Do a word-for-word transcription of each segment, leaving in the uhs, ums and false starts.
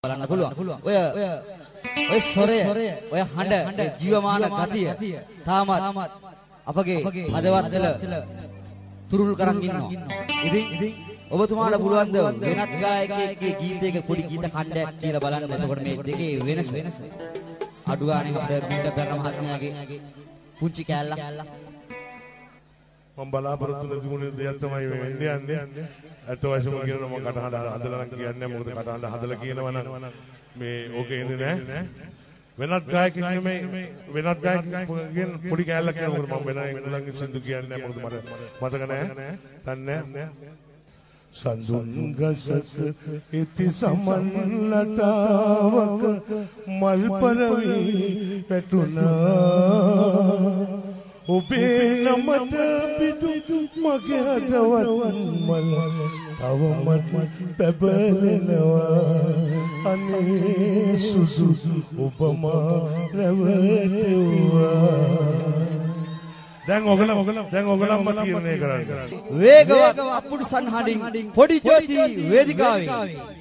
බලන්න පුළුවන්. ඔය ඔය සොරේ ඔය හඬ ජීවමාන ගතිය තාමත් අපගේ හදවත් වල තුරුල් කරන් ඉන්නවා. ඉතින් ඔබතුමාට පුළුවන් ද වෙනත් ගායකයෙක්ගේ ගීතයක පොඩි ගීත ඛණ්ඩයක් කියලා බලන්න. එතකොට මේ දෙකේ වෙනස අඩු ගානේ අපේ බින්ද පෙරණ මහත්මයාගේ පුංචි කෑල්ලක් මම බලාපොරොත්තු නැතිුනේ දෙයක් තමයි වෙන්නේ යන්නේ. අත වශයෙන්ම කියනවා මම කටහඬ හදලා නම් කියන්නේ මොකද කටහඬ හදලා කියනවා නම් මේ ඕකේ ඉන්නේ නැහැ. වෙනත් ගායකයෙක් නෙමෙයි වෙනත් ගායකයෙක්ගෙන් පොඩි කෑල්ලක් කියනවා. මොකද මම වෙන එංගලන්තෙන් සින්දු කියන්නේ නැහැ. මොකද මට මතක නැහැ. දන්නේ සඳුන් ගසක ඉති සමන් ලතාවක මල් පරවි පැටුණා ඔබේ නමට පිටු මගේ හදවත් මල තවමත් පැබලෙනවා අනේ සුසු ඔබම රැවටෙව්වා. දැන් ඔගලම දැන් ඔගලම තීරණය කරන්න. වේගවත් අපුඩු සන්හඩින් පොඩි ජෝති වේදිකාවේ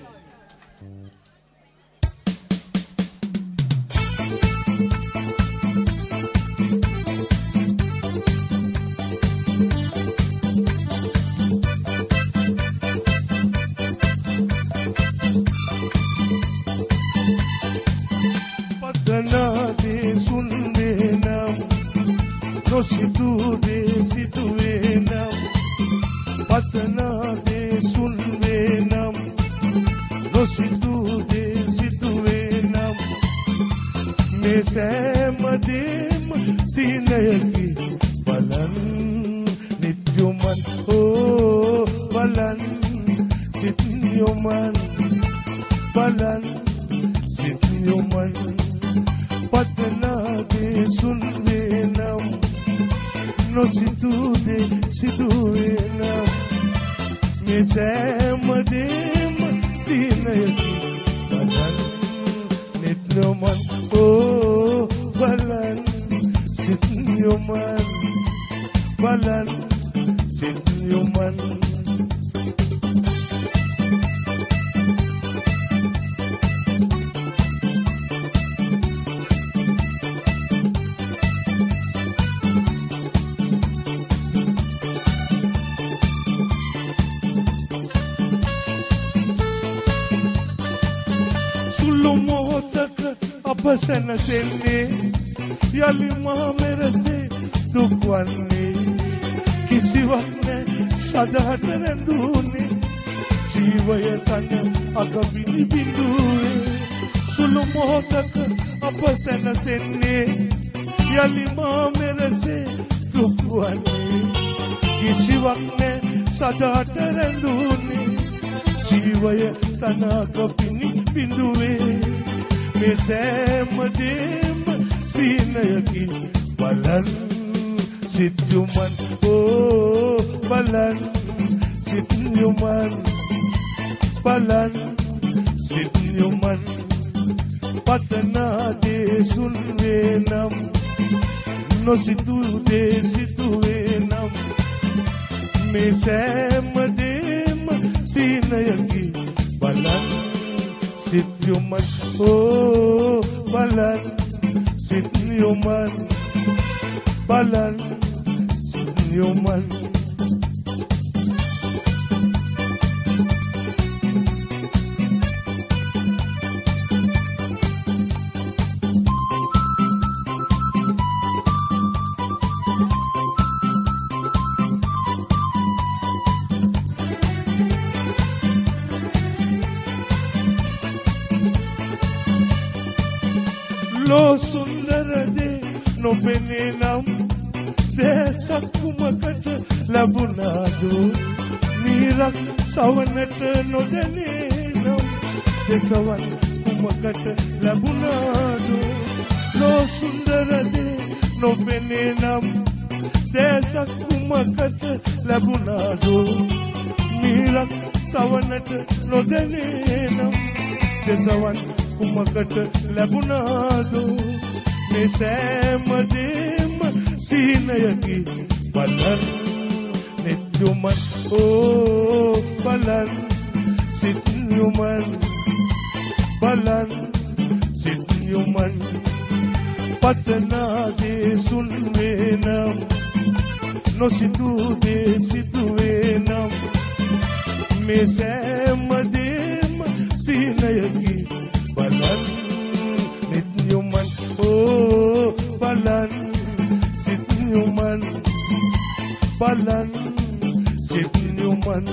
Situ de situ enam patna de sun enam no situ de situ enam me samadem sinayaki balan nityuman oh balan sitnyuman balan sitnyuman patna de sun enam no situ de situ enam me samadem sinayaki balan nityoman oh balan sityoman balan sityoman අපසන සෙන්නේ යලි මා මෙරසේ දුක්වන්නේ කිසිවක් නැ සදාට රැඳුනේ ජීවය තන අග බිනි බිඳුවේ සුළු මොහොතක අපසන සෙන්නේ යලි මා මෙරසේ දුක්වන්නේ කිසිවක් නැ සදාට රැඳුනේ ජීවය තන අග බිනි බිඳුවේ me samadem sinayaki balan sityuman oh balan sityuman balan sityuman patna de sunvenam no situ de situ enam me samadem sinayaki balan sityuman oh balan sityuman balan sityuman lo sundara de no penenam desakumakat labunadu nirak sawanat no denenam desawan kumakat labunadu lo sundara de no penenam desakumakat labunadu nirak sawanat no denenam desawan kumakat labunadu me samadem sinayaki balan nityuman oh balan sityuman බලන් සිත් යොමන් පතනා දේ සුන් වේනම් නොසිතූ දේ සිතුවේ නම් මේ සෑම දේම සීනයකි බලන් නිත් යොමන් ඕ බලන් සිත් යොමන් බලන් සිත් යොමන්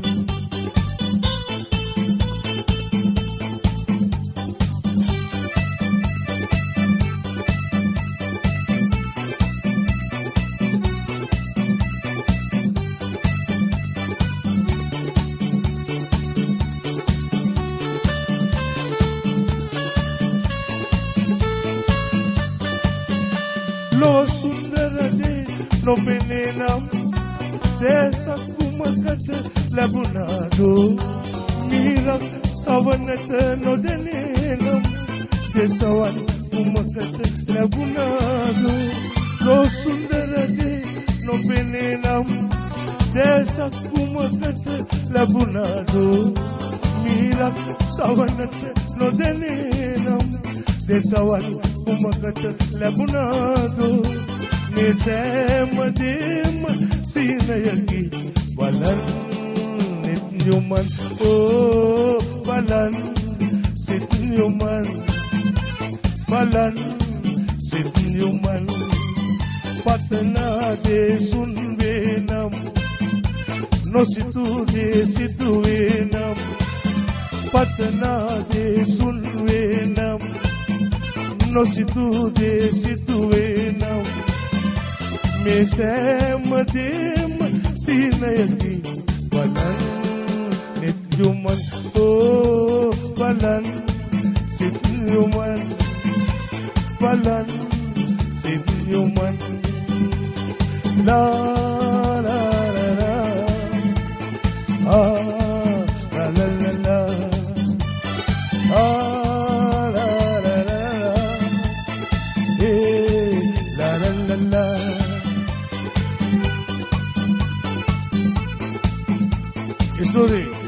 නොපෙනේ නම් දේශක් කුමකට ලැබුණාදෝ මිහිරක් සවනට නොදෙනේ නම් දේශවන් කුමකට ලැබුණාදෝ ලෝ සුන්දර දේ නොපෙනේ නම් දේශක් කුමකට ලැබුණාදෝ මිහිරක් සවනට නොදෙනේ නම් දේශවන් කුමකට ලැබුණාදෝ මේ සෑම දේම සීනයකි බලන් නිත් යොමන් ඕ බලන් සිත් යොමන් බලන් සිත් යොමන් පතනා දේ සුන් වේනම් නොසිතූ දේ සිතුවේ නම් පතනා දේ සුන් වේනම් නොසිතූ දේ සිතුවේ නම් මේ සෑම දේම සීනයකි බලන් නිත් යොමන් ඕ බලන් සිත් යොමන් බලන් සිත් යොමන් ලා ලා ලා ආ ලා ලා ලා ආ ලා ලා ලා ඒ ලා ලා ලා Estoy